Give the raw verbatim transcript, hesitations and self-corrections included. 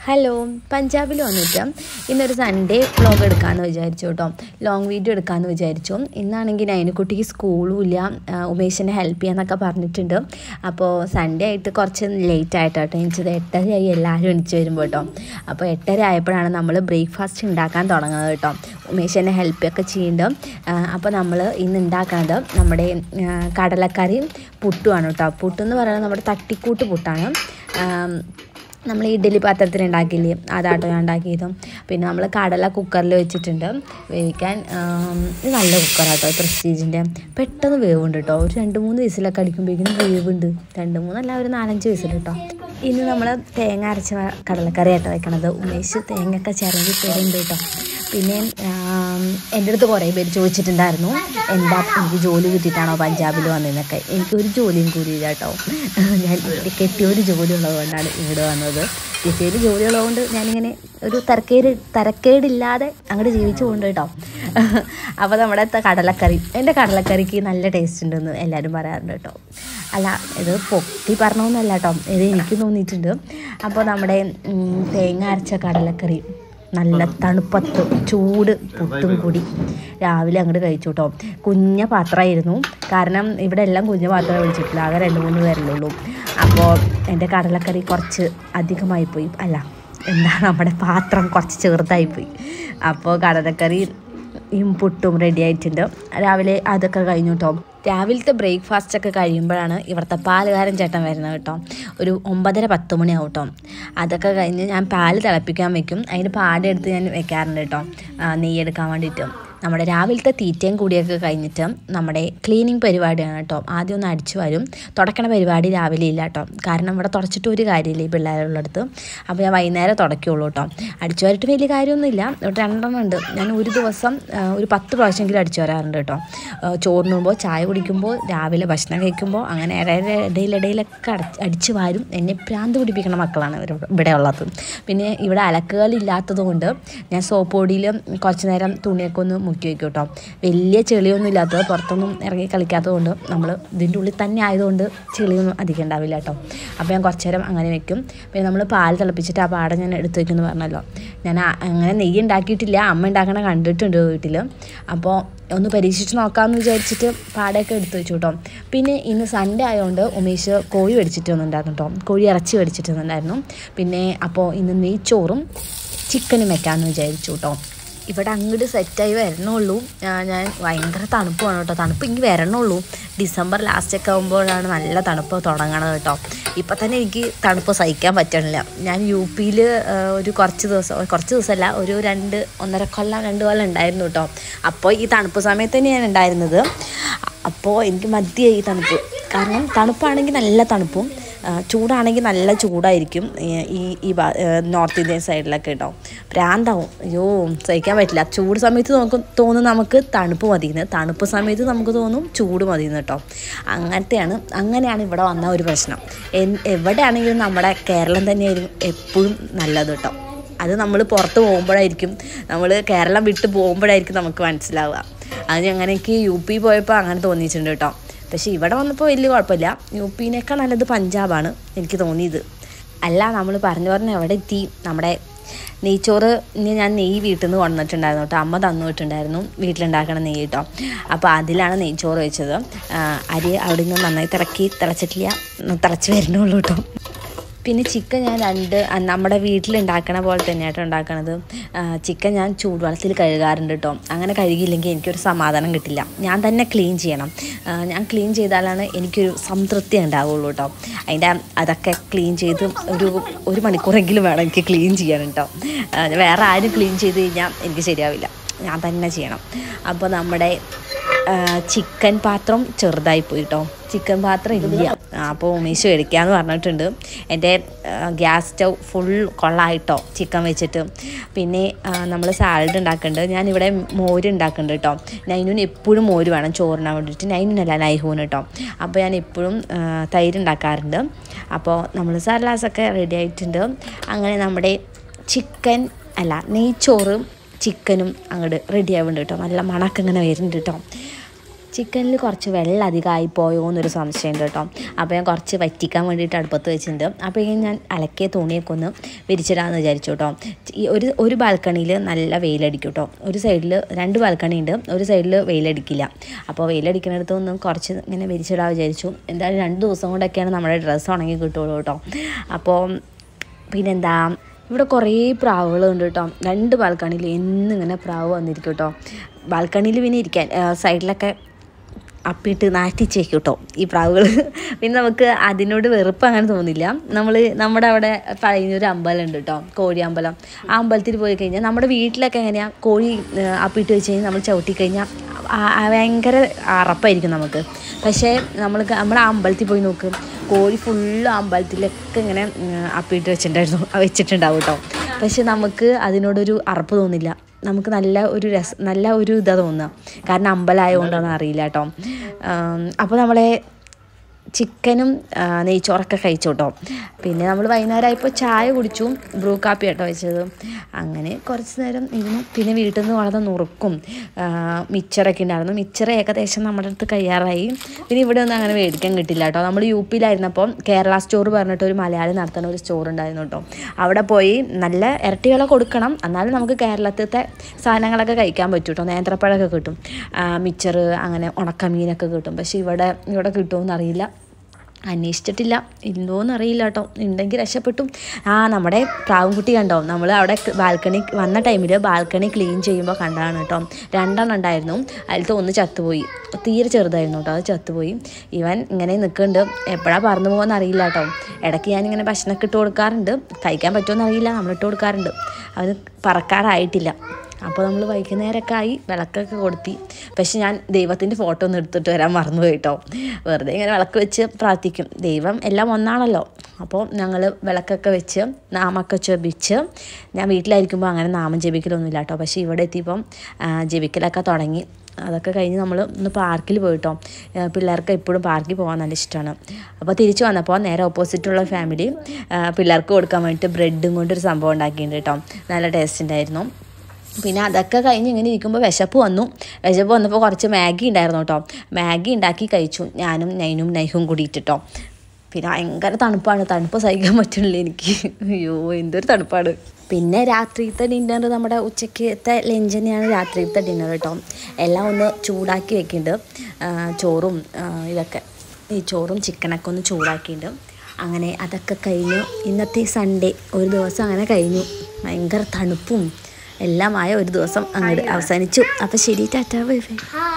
Hello, പഞ്ചാബിൽ വന്നിട്ട് ഇന്നൊരു സൺഡേ വ്ളോഗ് എടുക്കാമെന്ന് വിചാരിച്ചു കേട്ടോ. ലോങ് വീഡിയോ എടുക്കാമെന്ന് വിചാരിച്ചു. ഇന്നാണെങ്കിൽ നൈനുക്കുട്ടിക്ക് സ്കൂളും ഇല്ല, ഉമേഷിനെ ഹെൽപ്പ് ചെയ്യാമെന്നൊക്കെ പറഞ്ഞിട്ടുണ്ട്. അപ്പോൾ സൺഡേ ആയിട്ട് കുറച്ച് ലേറ്റ് ആയിട്ടോ എണിച്ചത്. എട്ടരയായി എല്ലാവരും എണിച്ച് വരുമ്പോൾ കേട്ടോ. അപ്പോൾ എട്ടര ആയപ്പോഴാണ് നമ്മൾ ബ്രേക്ക്ഫാസ്റ്റ് ഉണ്ടാക്കാൻ തുടങ്ങുന്നത് കേട്ടോ. ഉമേഷിനെ ഹെൽപ്പൊക്കെ ചെയ്യുന്നുണ്ട്. അപ്പോൾ നമ്മൾ ഇന്ന് ഉണ്ടാക്കുന്നത് നമ്മുടെ കടലക്കറിയും പുട്ടുമാണ് കേട്ടോ. പുട്ടെന്ന് പറയുന്നത് നമ്മുടെ തട്ടിക്കൂട്ട് പുട്ടാണ്. നമ്മൾ ഇഡ്ഡലി പാത്രത്തിൽ ഉണ്ടാക്കിയില്ലേ, അതാട്ടോ ഞാൻ ഉണ്ടാക്കിയതും. പിന്നെ നമ്മൾ കടല കുക്കറിൽ വെച്ചിട്ടുണ്ട് വേവിക്കാൻ. ഇത് നല്ല കുക്കറാട്ടോ, പ്രസ്റ്റീജിൻ്റെ. പെട്ടെന്ന് വേവുണ്ട് കേട്ടോ. ഒരു രണ്ട് മൂന്ന് വിസിലൊക്കെ അടിക്കുമ്പോഴേക്കും വേവുണ്ട്. രണ്ട് മൂന്നല്ല, ഒരു നാലഞ്ച് വിസിൽ കേട്ടോ. ഇന്ന് നമ്മൾ തേങ്ങ അരച്ച കടലക്കറി ആട്ടോ വെക്കണത്. ഉമേഷ് തേങ്ങയൊക്കെ ചിരകി തരുന്നുണ്ട് കേട്ടോ. പിന്നെ എൻ്റെ അടുത്ത് കുറേ പേര് ചോദിച്ചിട്ടുണ്ടായിരുന്നു, എന്താ എനിക്ക് ജോലി കിട്ടിയിട്ടാണോ പഞ്ചാബിൽ വന്നതെന്നൊക്കെ. എനിക്കൊരു ജോലിയും കൂടിയില്ല കേട്ടോ. ഞാൻ കെട്ടിയൊരു ജോലി ഉള്ളതുകൊണ്ടാണ് ഇവിടെ വന്നത്. കിട്ടിയൊരു ജോലി ഉള്ളതുകൊണ്ട് ഞാനിങ്ങനെ ഒരു തരക്കേട് തരക്കേടില്ലാതെ അങ്ങോട്ട് ജീവിച്ചു പോകുന്നുണ്ട് കേട്ടോ. അപ്പോൾ നമ്മുടെ കടലക്കറി, എൻ്റെ കടലക്കറിക്ക് നല്ല ടേസ്റ്റ് ഉണ്ടെന്ന് എല്ലാവരും പറയാറുണ്ട് കേട്ടോ. അല്ല, ഇത് പൊട്ടി പറഞ്ഞൊന്നുമല്ല കേട്ടോ, ഇത് എനിക്ക് തോന്നിയിട്ടുണ്ട്. അപ്പോൾ നമ്മുടെ തേങ്ങ അരച്ച കടലക്കറി നല്ല തണുപ്പത്ത് ചൂട് പുട്ടും കൂടി രാവിലെ അങ്ങോട്ട് കഴിച്ചു കേട്ടോ. കുഞ്ഞ പാത്രമായിരുന്നു, കാരണം ഇവിടെ എല്ലാം കുഞ്ഞ പാത്രം വിളിച്ചിട്ടില്ല, ആകെ രണ്ട് മൂന്ന് പേരല്ലുള്ളൂ. അപ്പോൾ എൻ്റെ കടലക്കറി കുറച്ച് അധികമായിപ്പോയി, അല്ല എന്താ നമ്മുടെ പാത്രം കുറച്ച് ചെറുതായിപ്പോയി. അപ്പോൾ കടലക്കറി പുട്ടും റെഡി ആയിട്ടുണ്ട്. രാവിലെ അതൊക്കെ കഴിഞ്ഞു കേട്ടോ. രാവിലത്തെ ബ്രേക്ക്ഫാസ്റ്റൊക്കെ കഴിയുമ്പോഴാണ് ഇവിടുത്തെ പാലുകാരൻ ചേട്ടൻ വരുന്നത് കേട്ടോ. ഒരു ഒമ്പതര പത്ത് മണിയാവും കേട്ടോ. അതൊക്കെ കഴിഞ്ഞ് ഞാൻ പാല് തിളപ്പിക്കാൻ വെക്കും. അതിന് പാടെടുത്ത് ഞാൻ വെക്കാറുണ്ട് കേട്ടോ, നെയ്യെടുക്കാൻ വേണ്ടിയിട്ട്. നമ്മുടെ രാവിലത്തെ തീറ്റയും കൂടിയൊക്കെ കഴിഞ്ഞിട്ട് നമ്മുടെ ക്ലീനിങ് പരിപാടിയാണ് കേട്ടോ. ആദ്യം ഒന്ന് അടിച്ചു വരും. തുടക്കണ പരിപാടി രാവിലെ ഇല്ല കേട്ടോ, കാരണം ഇവിടെ തുടച്ചിട്ട് ഒരു കാര്യമില്ല ഈ പിള്ളേരുള്ളടുത്ത്. അപ്പോൾ ഞാൻ വൈകുന്നേരം തുടയ്ക്കുള്ളൂ കേട്ടോ. അടിച്ചു വരിട്ട് വലിയ കാര്യമൊന്നുമില്ല, ഇവിടെ രണ്ടെണ്ണം ഉണ്ട്. ഞാൻ ഒരു ദിവസം ഒരു പത്ത് പ്രാവശ്യമെങ്കിലും അടിച്ചു വരാറുണ്ട് കേട്ടോ. ചോറിനുമ്പോൾ, ചായ കുടിക്കുമ്പോൾ, രാവിലെ ഭക്ഷണം കഴിക്കുമ്പോൾ, അങ്ങനെ ഇടയിലിടയിലൊക്കെ അട അടിച്ചു വാരും. എന്നെ പ്രാന്ത് പിടിപ്പിക്കുന്ന മക്കളാണ് ഇവർ ഇവിടെ ഉള്ളത്. പിന്നെ ഇവിടെ അലക്കുകളില്ലാത്തത് കൊണ്ട് ഞാൻ സോപ്പ് പൊടിയിൽ കുറച്ച് നേരം തുണിയൊക്കെ ഒന്ന് മുക്കി വയ്ക്കും കേട്ടോ. വലിയ ചെളിയൊന്നും ഇല്ലാത്തത്, പുറത്തൊന്നും ഇറങ്ങി കളിക്കാത്തത് കൊണ്ട്, നമ്മൾ ഇതിൻ്റെ ഉള്ളിൽ തന്നെ ആയതുകൊണ്ട് ചെളിയൊന്നും അധികം ഉണ്ടാവില്ല കേട്ടോ. അപ്പോൾ ഞാൻ കുറച്ച് നേരം അങ്ങനെ വെക്കും. പിന്നെ നമ്മൾ പാൽ തിളപ്പിച്ചിട്ട് ആ പാടം ഞാൻ എടുത്ത് വയ്ക്കുമെന്ന് പറഞ്ഞല്ലോ. ഞാൻ അങ്ങനെ നെയ്യ് ഉണ്ടാക്കിയിട്ടില്ല, അമ്മ ഉണ്ടാക്കണ കണ്ടിട്ടുണ്ട് വീട്ടിൽ. അപ്പോൾ ഒന്ന് പരീക്ഷിച്ച് നോക്കാമെന്ന് വിചാരിച്ചിട്ട് പാടയൊക്കെ എടുത്ത് വെച്ചു കേട്ടോ. പിന്നെ ഇന്ന് സൺഡേ ആയതുകൊണ്ട് ഉമേഷ് കോഴി മേടിച്ചിട്ട് വന്നിട്ടുണ്ടായിരുന്നു കേട്ടോ. കോഴി ഇറച്ചി മേടിച്ചിട്ട് വന്നിട്ടുണ്ടായിരുന്നു. പിന്നെ അപ്പോൾ ഇന്ന് നെയ്ച്ചോറും ചിക്കനും വെക്കാമെന്ന് വിചാരിച്ചു കേട്ടോ. ഇവിടെ അങ്ങോട്ട് സെറ്റായി വരണുള്ളൂ. ഞാൻ ഭയങ്കര തണുപ്പാണ് കേട്ടോ. തണുപ്പ് ഇങ്ങനെ വരണുള്ളൂ. ഡിസംബർ ലാസ്റ്റൊക്കെ ആകുമ്പോഴാണ് നല്ല തണുപ്പ് തുടങ്ങണത് കേട്ടോ. ഇപ്പം തന്നെ എനിക്ക് തണുപ്പ് സഹിക്കാൻ പറ്റണില്ല. ഞാൻ യു പിയിൽ ഒരു കുറച്ച് ദിവസം കുറച്ച് ദിവസമല്ല ഒരു രണ്ട് ഒന്നര കൊല്ലം രണ്ട് കൊല്ലം ഉണ്ടായിരുന്നു കേട്ടോ. അപ്പോൾ ഈ തണുപ്പ് സമയത്ത് തന്നെയാണ് ഉണ്ടായിരുന്നത്. അപ്പോൾ എനിക്ക് മതിയായി ഈ തണുപ്പ്. കാരണം തണുപ്പാണെങ്കിൽ നല്ല തണുപ്പും ചൂടാണെങ്കിൽ നല്ല ചൂടായിരിക്കും ഈ ഈ നോർത്ത് ഇന്ത്യൻ സൈഡിലൊക്കെ കേട്ടോ. ഭ്രാന്താവും, അയ്യോ സഹിക്കാൻ പറ്റില്ല. ചൂട് സമയത്ത് നമുക്ക് തോന്നും നമുക്ക് തണുപ്പ് മതിയെന്ന്, തണുപ്പ് സമയത്ത് നമുക്ക് തോന്നും ചൂട് മതിയെന്ന് കേട്ടോ. അങ്ങനത്തെയാണ് അങ്ങനെയാണ് ഇവിടെ വന്ന ഒരു പ്രശ്നം. എവിടെയാണെങ്കിലും നമ്മുടെ കേരളം തന്നെയായിരിക്കും എപ്പോഴും നല്ലത് കേട്ടോ. അത് നമ്മൾ പുറത്ത് പോകുമ്പോഴായിരിക്കും, നമ്മൾ കേരളം വിട്ട് പോകുമ്പോഴായിരിക്കും നമുക്ക് മനസ്സിലാവുക. അത് അങ്ങനെ എനിക്ക് യു പി പോയപ്പോൾ അങ്ങനെ തോന്നിയിട്ടുണ്ട് കേട്ടോ. പക്ഷേ ഇവിടെ വന്നപ്പോൾ വലിയ കുഴപ്പമില്ല. യു പിന്നേക്കാൾ നല്ലത് പഞ്ചാബാണ് എനിക്ക് തോന്നിയത്. അല്ല, നമ്മൾ പറഞ്ഞു പറഞ്ഞ് എവിടെ എത്തി. നമ്മുടെ നെയ്ച്ചോറ് ഇനി ഞാൻ നെയ്യ് വീട്ടിൽ നിന്ന് കൊണ്ടുവന്നിട്ടുണ്ടായിരുന്നു കേട്ടോ. അമ്മ തന്നു വിട്ടുണ്ടായിരുന്നു വീട്ടിലുണ്ടാക്കണ നെയ്യ് കേട്ടോ. അപ്പോൾ അതിലാണ് നെയ്ച്ചോറ് വെച്ചത്. അരി അവിടെ നിന്ന് നന്നായി തിളക്കി തിളച്ചിട്ടില്ല, തിളച്ച് വരുന്നുള്ളൂ കേട്ടോ. പിന്നെ ചിക്കൻ ഞാൻ രണ്ട് നമ്മുടെ വീട്ടിലുണ്ടാക്കണ പോലെ തന്നെയായിട്ട് ഉണ്ടാക്കണത്. ചിക്കൻ ഞാൻ ചൂടുവെള്ളത്തിൽ കഴുകാറുണ്ട് കേട്ടോ. അങ്ങനെ കഴുകിയില്ലെങ്കിൽ എനിക്കൊരു സമാധാനം കിട്ടില്ല. ഞാൻ തന്നെ ക്ലീൻ ചെയ്യണം. ഞാൻ ക്ലീൻ ചെയ്താലാണ് എനിക്കൊരു സംതൃപ്തി ഉണ്ടാവുള്ളൂ കേട്ടോ. അതിൻ്റെ അതൊക്കെ ക്ലീൻ ചെയ്ത് ഒരു ഒരു മണിക്കൂറെങ്കിലും വേണം എനിക്ക് ക്ലീൻ ചെയ്യാൻ കേട്ടോ. വേറെ ആരും ക്ലീൻ ചെയ്ത് കഴിഞ്ഞാൽ എനിക്ക് ശരിയാവില്ല, ഞാൻ തന്നെ ചെയ്യണം. അപ്പോൾ നമ്മുടെ ചിക്കൻ പാത്രം ചെറുതായിപ്പോയി കേട്ടോ. ചിക്കൻ പാത്രം ഇല്ല. അപ്പോൾ ഉമേഷ് മേടിക്കാമെന്ന് പറഞ്ഞിട്ടുണ്ട്. എൻ്റെ ഗ്യാസ് സ്റ്റൗ ഫുൾ കൊള്ളായിട്ടോ ചിക്കൻ വെച്ചിട്ട്. പിന്നെ നമ്മൾ സാലഡ് ഉണ്ടാക്കുന്നുണ്ട്. ഞാനിവിടെ മോര് ഉണ്ടാക്കുന്നുണ്ട് കേട്ടോ. നൈനൂന് എപ്പോഴും മോര് വേണം ചോറിനാൻ വേണ്ടിയിട്ട്. നൈനൂനല്ല നൈഹൂന് കേട്ടോ. അപ്പോൾ ഞാൻ എപ്പോഴും തൈര് ഉണ്ടാക്കാറുണ്ട്. അപ്പോൾ നമ്മൾ സലാഡൊക്കെ റെഡി ആയിട്ടുണ്ട്. അങ്ങനെ നമ്മുടെ ചിക്കൻ അല്ല നെയ്ച്ചോറും ചിക്കനും അങ്ങോട്ട് റെഡി ആവുന്നുണ്ട് കേട്ടോ. നല്ല മണമൊക്കെ ഇങ്ങനെ വരുന്നുണ്ട് കേട്ടോ. ചിക്കനിൽ കുറച്ച് വെള്ളം അധികമായി പോയോ എന്നൊരു സംശയമുണ്ട് കേട്ടോ. അപ്പോൾ ഞാൻ കുറച്ച് വറ്റിക്കാൻ വേണ്ടിയിട്ട് അടുപ്പത്ത് വെച്ചിട്ടുണ്ട്. അപ്പോൾ ഞാൻ അലക്കിയ തുണിയൊക്കെ ഒന്ന് വിരിച്ചിടാമെന്ന് വിചാരിച്ചു കേട്ടോ. ഈ ഒരു ഒരു ബാൽക്കണിയിൽ നല്ല വെയിലടിക്കും കേട്ടോ. ഒരു സൈഡിൽ രണ്ട് ബാൽക്കണി ഉണ്ട്, ഒരു സൈഡിൽ വെയിലടിക്കില്ല. അപ്പോൾ വെയിലടിക്കുന്നിടത്ത് ഒന്ന് കുറച്ച് ഇങ്ങനെ വിരിച്ചിടാൻ വിചാരിച്ചു. എന്തായാലും രണ്ട് ദിവസം കൊണ്ടൊക്കെയാണ് നമ്മുടെ ഡ്രസ്സ് ഉണങ്ങി കിട്ടുള്ളൂ കേട്ടോ. അപ്പോൾ പിന്നെന്താ, ഇവിടെ കുറേ പ്രാവുകളുണ്ട് കേട്ടോ. രണ്ട് ബാൽക്കണിയിൽ എന്നിങ്ങനെ പ്രാവ് വന്നിരിക്കും കേട്ടോ. ബാൽക്കണിയിൽ പിന്നെ ഇരിക്കാൻ സൈഡിലൊക്കെ അപ്പിയിട്ട് നാറ്റിച്ചേക്കും കേട്ടോ ഈ പ്രാവുകൾ. പിന്നെ നമുക്ക് അതിനോട് വെറുപ്പ് അങ്ങനെ തോന്നില്ല. നമ്മൾ നമ്മുടെ അവിടെ പഴയൊരു അമ്പലം ഉണ്ട് കേട്ടോ, കോഴി അമ്പലം. ആ അമ്പലത്തിൽ പോയി കഴിഞ്ഞാൽ നമ്മുടെ വീട്ടിലൊക്കെ എങ്ങനെയാണ് കോഴി അപ്പിയിട്ട് വെച്ച് കഴിഞ്ഞാൽ നമ്മൾ ചവിട്ടി കഴിഞ്ഞാൽ ഭയങ്കര അറപ്പായിരിക്കും നമുക്ക്. പക്ഷേ നമ്മൾ നമ്മൾ ആ അമ്പലത്തിൽ പോയി നോക്കും, കോഴി ഫുള്ള് അമ്പലത്തിലൊക്കെ ഇങ്ങനെ അപ്പിയിട്ട് വെച്ചിട്ടുണ്ടായിരുന്നു വെച്ചിട്ടുണ്ടാവും കേട്ടോ. പക്ഷെ നമുക്ക് അതിനോടൊരു അറപ്പ് തോന്നില്ല. നമുക്ക് നല്ല ഒരു രസം, നല്ല ഒരു ഇതാ തോന്നുക. കാരണം അമ്പലമായതുകൊണ്ടാണ് അറിയില്ല കേട്ടോ. അപ്പോൾ നമ്മളെ ചിക്കനും നെയ്ച്ചോറൊക്കെ കഴിച്ചു കേട്ടോ. പിന്നെ നമ്മൾ വൈകുന്നേരമായപ്പോൾ ചായ കുടിച്ചു, ബ്രൂ കാപ്പി കേട്ടോ വെച്ചത്. അങ്ങനെ കുറച്ച് നേരം ഇരുന്നു. പിന്നെ വീട്ടിൽ നിന്ന് വളരെ നുറുക്കും മിച്ചറൊക്കെ ഉണ്ടായിരുന്നു. മിച്ചർ ഏകദേശം നമ്മുടെ അടുത്ത് കഴിയാറായി. പിന്നെ ഇവിടെ ഒന്നും അങ്ങനെ മേടിക്കാൻ കിട്ടില്ല കേട്ടോ. നമ്മൾ യു പിയിലായിരുന്നപ്പോൾ കേരള സ്റ്റോർ പറഞ്ഞിട്ട് ഒരു മലയാളി നടത്തുന്ന ഒരു സ്റ്റോർ ഉണ്ടായിരുന്നു കേട്ടോ. അവിടെ പോയി നല്ല ഇരട്ടി വില കൊടുക്കണം, എന്നാലും നമുക്ക് കേരളത്തിലത്തെ സാധനങ്ങളൊക്കെ കഴിക്കാൻ പറ്റും കേട്ടോ. നേന്ത്രപ്പഴമൊക്കെ കിട്ടും, മിച്ചർ, അങ്ങനെ ഉണക്കമീനൊക്കെ കിട്ടും. പക്ഷേ ഇവിടെ ഇവിടെ കിട്ടുമെന്ന് അറിയില്ല, അന്വേഷിച്ചിട്ടില്ല, ഇല്ലോന്ന് അറിയില്ല കേട്ടോ. ഉണ്ടെങ്കിൽ രക്ഷപ്പെട്ടു. ആ നമ്മുടെ പ്രാവുംകുട്ടി കണ്ടോ, നമ്മൾ അവിടെ ബാൽക്കണി വന്ന ടൈമിൽ ബാൽക്കണി ക്ലീൻ ചെയ്യുമ്പോൾ കണ്ടതാണ് കേട്ടോ. രണ്ടെണ്ണം ഉണ്ടായിരുന്നു, അതിലത്തെ ഒന്ന് ചത്തുപോയി. തീരെ ചെറുതായിരുന്നു കേട്ടോ, അത് ചത്തുപോയി. ഇവൻ ഇങ്ങനെ നിൽക്കുന്നുണ്ട്, എപ്പോഴാണ് പറന്നു പോകുമെന്ന് അറിയില്ല കേട്ടോ. ഇടയ്ക്ക് ഞാനിങ്ങനെ ഭക്ഷണമൊക്കെ ഇട്ട് കൊടുക്കാറുണ്ട്, കഴിക്കാൻ പറ്റുമെന്ന് അറിയില്ല, നമ്മളിട്ട് കൊടുക്കാറുണ്ട്. അവന് പറക്കാറായിട്ടില്ല. അപ്പോൾ നമ്മൾ വൈകുന്നേരമൊക്കെ ആയി, വിളക്കൊക്കെ കൊടുത്തി. പക്ഷെ ഞാൻ ദൈവത്തിൻ്റെ ഫോട്ടോ ഒന്ന് എടുത്തിട്ട് വരാൻ മറന്നുപോയി കേട്ടോ. വെറുതെ ഇങ്ങനെ വിളക്ക് വെച്ച് പ്രാർത്ഥിക്കും, ദൈവം എല്ലാം ഒന്നാണല്ലോ. അപ്പോൾ ഞങ്ങൾ വിളക്കൊക്കെ വെച്ച് നാമൊക്കെ ജപിച്ച്, ഞാൻ വീട്ടിലായിരിക്കുമ്പോൾ അങ്ങനെ നാമം ജപിക്കലൊന്നുമില്ല കേട്ടോ. പക്ഷേ ഇവിടെ എത്തിയപ്പം ജപിക്കലൊക്കെ തുടങ്ങി. അതൊക്കെ കഴിഞ്ഞ് നമ്മൾ ഒന്ന് പാർക്കിൽ പോയിട്ടോ. പിള്ളേർക്ക് എപ്പോഴും പാർക്കിൽ പോകാൻ നല്ല ഇഷ്ടമാണ്. അപ്പോൾ തിരിച്ച് വന്നപ്പോൾ നേരെ ഓപ്പോസിറ്റുള്ള ഫാമിലി പിള്ളേർക്ക് കൊടുക്കാൻ വേണ്ടിയിട്ട് ബ്രെഡും കൊണ്ടൊരു സംഭവം ഉണ്ടാക്കിയിട്ടുണ്ട് കേട്ടോ. നല്ല ടേസ്റ്റ് ഉണ്ടായിരുന്നു. പിന്നെ അതൊക്കെ കഴിഞ്ഞ് ഇങ്ങനെ ഇരിക്കുമ്പോൾ വിശപ്പ് വന്നു. വിശപ്പ് വന്നപ്പോൾ കുറച്ച് മാഗി ഉണ്ടായിരുന്നു കേട്ടോ. മാഗി ഉണ്ടാക്കി കഴിച്ചു, ഞാനും നൈനും നൈഹും കൂടിയിട്ടോ. പിന്നെ ഭയങ്കര തണുപ്പാണ്, തണുപ്പ് സഹിക്കാൻ പറ്റുന്നില്ല എനിക്ക്. അയ്യോ എന്തൊരു തണുപ്പാണ്. പിന്നെ രാത്രിയിലത്തെ ഡിന്നർ, നമ്മുടെ ഉച്ചക്കത്തെ ലഞ്ച് തന്നെയാണ് രാത്രിയിലത്തെ ഡിന്നർ കേട്ടോ. എല്ലാം ഒന്ന് ചൂടാക്കി വെക്കുന്നുണ്ട്, ചോറും ഇതൊക്കെ, ഈ ചോറും ചിക്കനൊക്കെ ഒന്ന് ചൂടാക്കിയിട്ടുണ്ട്. അങ്ങനെ അതൊക്കെ കഴിഞ്ഞു. ഇന്നത്തെ സൺഡേ ഒരു ദിവസം അങ്ങനെ കഴിഞ്ഞു. ഭയങ്കര തണുപ്പും എല്ലാമായ ഒരു ദിവസം അങ്ങോട്ട് അവസാനിച്ചു. അപ്പോൾ ശരി, ടാറ്റാ, ബൈ ബൈ.